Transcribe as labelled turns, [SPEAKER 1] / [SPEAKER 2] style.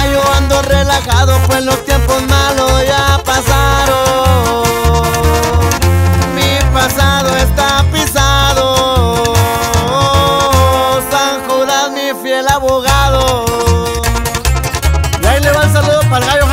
[SPEAKER 1] yo ando relajado, pues los tiempos malos ya pasaron. Mi pasado está pisado, San Judas mi fiel abogado. Y ahí le va el saludo para el gallo